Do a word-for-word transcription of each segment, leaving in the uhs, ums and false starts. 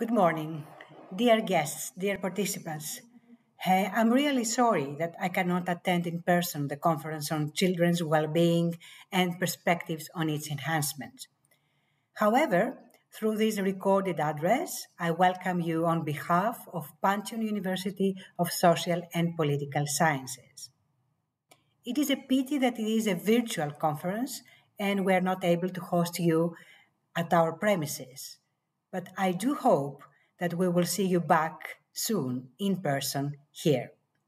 Good morning, dear guests, dear participants. Hey, I'm really sorry that I cannot attend in person the conference on children's well-being and perspectives on its enhancement. However, through this recorded address, I welcome you on behalf of Pantheon University of Social and Political Sciences. It is a pity that it is a virtual conference and we are not able to host you at our premises. But I do hope that we will see you back soon in person here.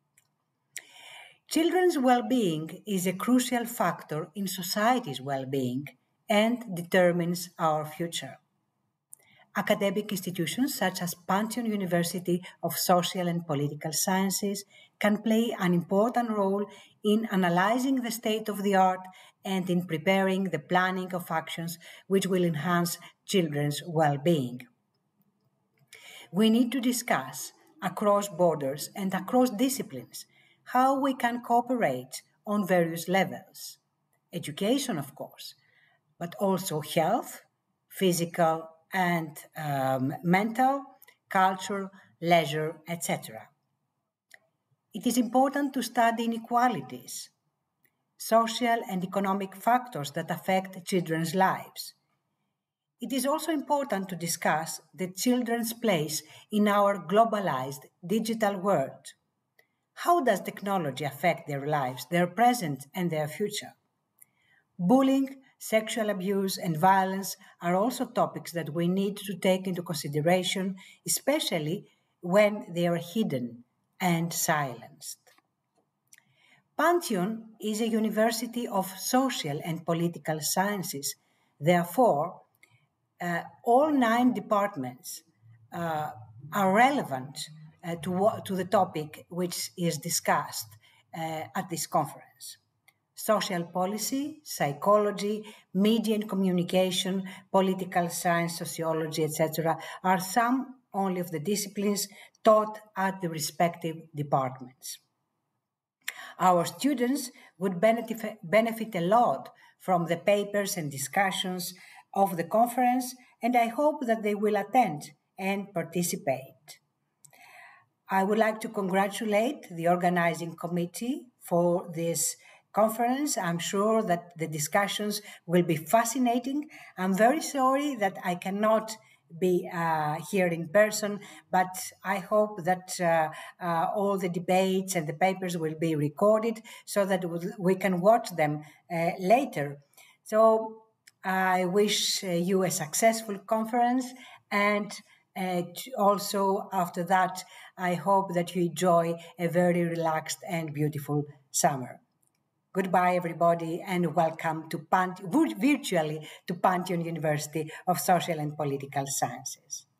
Children's well-being is a crucial factor in society's well-being and determines our future. Academic institutions such as Pantheon University of Social and Political Sciences can play an important role in analyzing the state of the art and in preparing the planning of actions which will enhance children's well-being. We need to discuss across borders and across disciplines how we can cooperate on various levels. Education, of course, but also health, physical and um, mental, culture, leisure, et cetera. It is important to study inequalities, social and economic factors that affect children's lives. It is also important to discuss the children's place in our globalized digital world. How does technology affect their lives, their present and their future? Bullying, sexual abuse, and violence are also topics that we need to take into consideration, especially when they are hidden and silenced. Pantheon is a university of social and political sciences. Therefore, uh, all nine departments uh, are relevant uh, to, to the topic which is discussed uh, at this conference. Social policy, psychology, media and communication, political science, sociology, et cetera are some only of the disciplines taught at the respective departments. Our students would benefit, benefit a lot from the papers and discussions of the conference, and I hope that they will attend and participate. I would like to congratulate the organizing committee for this conference. I'm sure that the discussions will be fascinating. I'm very sorry that I cannot be uh, here in person, but I hope that uh, uh, all the debates and the papers will be recorded so that we can watch them uh, later. So I wish uh, you a successful conference, and uh, also after that, I hope that you enjoy a very relaxed and beautiful summer. Goodbye, everybody, and welcome to Pant- virtually to Pantheon University of Social and Political Sciences.